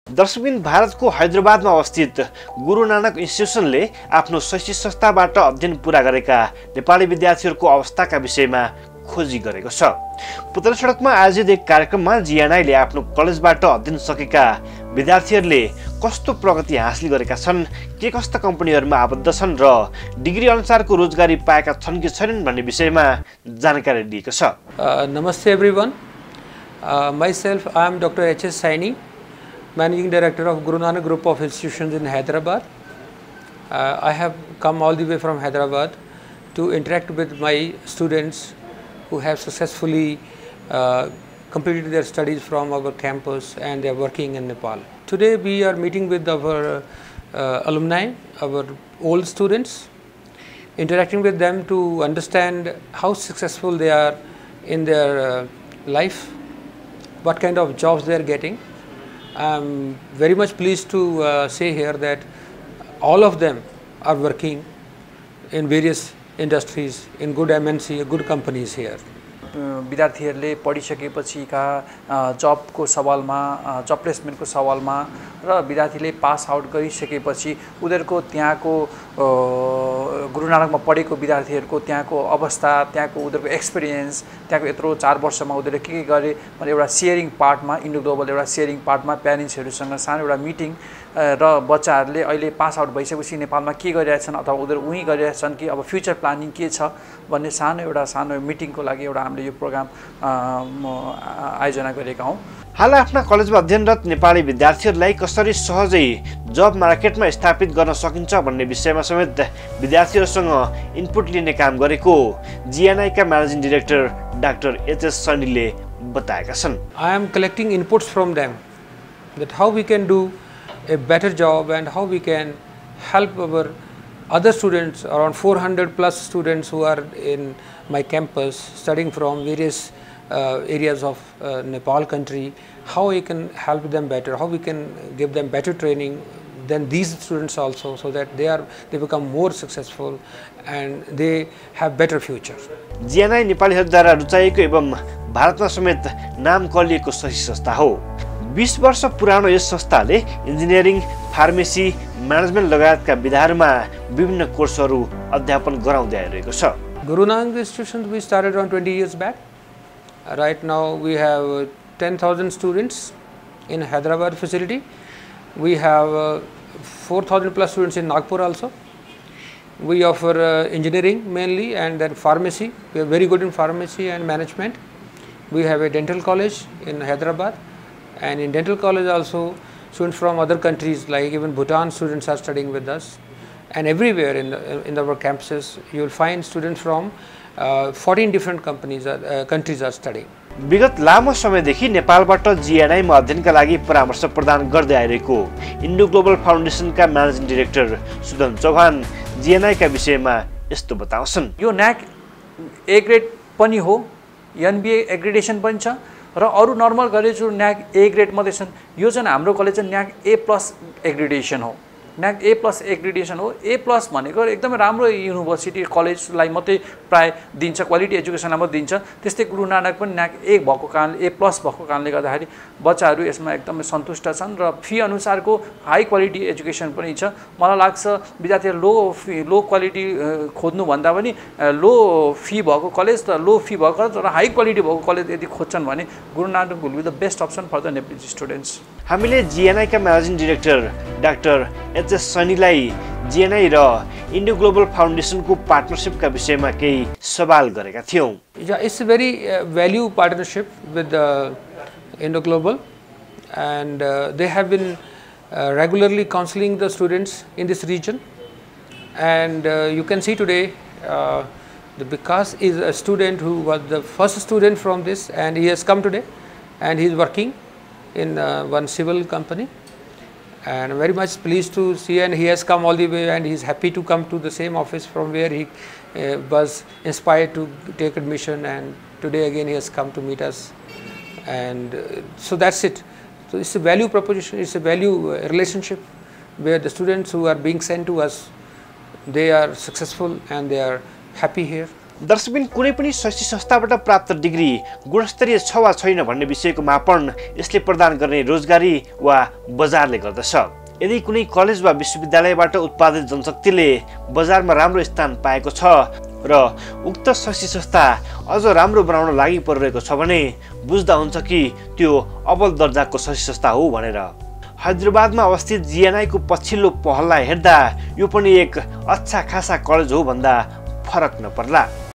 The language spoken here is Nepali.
दर्शकबिन भारतको हैदराबादमा अवस्थित गुरु नानक इन्स्टिट्युसनले आफ्नो शैक्षिक संस्थाबाट अध्ययन पूरा गरेका नेपाली विद्यार्थीहरूको अवस्थाका विषयमा खोजी गरेको छ। पुतला सडकमा आयोजित एक कार्यक्रममा जिएनआईले आफ्नो कलेजबाट अध्ययन सकेका विद्यार्थीहरूले कस्तो प्रगति हासिल गरेका छन्, के कस्ता कम्पनीहरूमा आबद्ध छन् र डिग्री अनुसारको रोजगारी पाएका छन् कि छैनन् भन्ने विषयमा जानकारी दिएको छ। नमस्ते everyone, myself I am Dr. H.S. Saini, Managing Director of Guru Nanak Group of Institutions in Hyderabad. I have come all the way from Hyderabad to interact with my students who have successfully completed their studies from our campus and they are working in Nepal. Today we are meeting with our alumni, our old students, interacting with them to understand how successful they are in their life, what kind of jobs they are getting. I am very much pleased to say here that all of them are working in various industries, in good MNC, good companies here. विद्यार्थीहरूले पढिसकेपछिका जबको सवालमा, जब प्लेसमेन्टको सवालमा र विद्यार्थीले पास आउट गरिसकेपछि उनीहरूको त्यहाँको गुरु नानकमा पढेको विद्यार्थीहरूको त्यहाँको अवस्था, त्यहाँको उनीहरूको एक्सपिरियन्स, त्यहाँको यत्रो 4 वर्षमा उनीहरूले के गरे भने एउटा शेयरिङ पार्टमा, इन्डो ग्लोबल एउटा शेयरिङ पार्टमा प्यारेन्ट्सहरूसँग सानो एउटा मिटिङ र बच्चाहरूले अहिले पास आउट भइसकेपछि नेपालमा के गरिरहेछन् अथवा उनीहरू उहीँ गरिरहेछन् कि अब फ्युचर प्लानिङ के छ भन्ने सानो मिटिङको लागि एउटा हामीले यो प्रोग्राम आयोजना गरेका हौँ। हाल आफ्ना कलेजमा अध्ययनरत नेपाली विद्यार्थीहरूलाई कसरी सहजै जब मार्केटमा स्थापित गर्न सकिन्छ भन्ने विषयमा समेत विद्यार्थीहरूसँग इनपुट लिने काम गरेको जिएनआईका म्यानेजिङ डाइरेक्टर डाक्टर एचएस सैनीले बताएका छन्। I am collecting inputs from them that how we can do a better job and how we can help our other students, around 400 plus students who are in my campus studying from various areas of Nepal country, how we can help them better, how we can give them better training than these students also, so that they become more successful and they have better future. जिएनआई नेपालीहरूद्वारा रुचाइएको एवं भारतमा समेत नाम कलिएको शैक्षिक संस्था हो। 20 वर्ष पुरानो यस संस्थाले इन्जिनियरिङ, फार्मेसी, म्यानेजमेन्ट लगायतका विधाहरूमा विभिन्न कोर्सहरू अध्यापन गराउँदै आइरहेको छ। Guru Nanak institutions we started around 20 years back. Right now we have 10,000 students in Hyderabad facility. We have 4,000 plus students in Nagpur also. We offer engineering mainly and then pharmacy. We are very good in pharmacy and management. We have a dental college in Hyderabad, and in dental college also students from other countries like even Bhutan students are studying with us. And everywhere in our campuses you will find students from 14 different countries are studying. विगत लामो समयदेखि नेपालबाट जिएनआईमा अध्ययनका लागि परामर्श प्रदान गर्दै आइरहेको इन्डो ग्लोबल फाउन्डेसनका म्यानेजिङ डाइरेक्टर सुदन चौहान जिएनआईका विषयमा यस्तो बताउँछन्। यो न्याक ए ग्रेड पनि हो, एनबीए एग्रेडेसन पनि छ र अरु नर्मल कलेज जो न्याक ए ग्रेड मात्रै छन्। यो चाहिँ हाम्रो कलेज चाहिँ न्याक ए प्लस एग्रेडेसन हो। न्याक ए प्लस एग्रेडेसन हो। ए प्लस भनेको एकदमै राम्रो युनिभर्सिटी कलेजलाई मात्रै प्राय दिन्छ, क्वालिटी एजुकेसनलाई मात्रै दिन्छ। त्यस्तै गुरु नानक पनि न्याक ए भएको कारणले, ए प्लस भएको कारणले गर्दाखेरि बच्चाहरू यसमा एकदमै सन्तुष्ट छन् र फी अनुसारको हाई क्वालिटी एजुकेसन पनि छ। मलाई लाग्छ विद्यार्थीहरू लो क्वालिटी खोज्नु भन्दा पनि लो फी भएको कलेज र लो फी भएको र हाई क्वालिटी भएको कलेज यदि खोज्छन् भने Guru Nanak will be the best option for the Nepali students. हामीले जिएनआईका म्यानेजिङ डाइरेक्टर डाक्टर एचएस सैनीलाई जिएनआई र इन्डो ग्लोबल फाउन्डेसनको पार्टनरशिपका विषयमा केही सवाल गरेका थियौं। Yeah, it's a very value partnership with Indo Global, and they have been regularly counseling the students in this region. And you can see today the Vikas is a student who was the first student from this, and he has come today and he is working in one civil company, and I'm very much pleased to see, and he has come all the way and he is happy to come to the same office from where he was inspired to take admission, and today again he has come to meet us, and so that's it. So it's a value proposition, it's a value relationship where the students who are being sent to us, they are successful and they are happy here, दर्शकबिन कुनै पनि शैक्षिक संस्थाबाट प्राप्त डिग्री गुणस्तरीय छ वा छैन भन्ने विषयको मापन यसले प्रदान गर्ने रोजगारी वा बजारले गर्दछ। यदि कुनै कलेज वा विश्वविद्यालयबाट उत्पादित जनशक्तिले बजारमा राम्रो स्थान पाएको छ र उक्त शैक्षिक संस्था अझ राम्रो बनाउन लागि परिरहेको छ भने बुझ्दा हुन्छ कि त्यो अव्वल दर्जाको शैक्षिक संस्था हो भनेर। हैदराबादमा अवस्थित जिएनआईको पछिल्लो पहललाई हेर्दा यो पनि एक अच्छा खासा कलेज हो भन्दा फरक नपर्ला।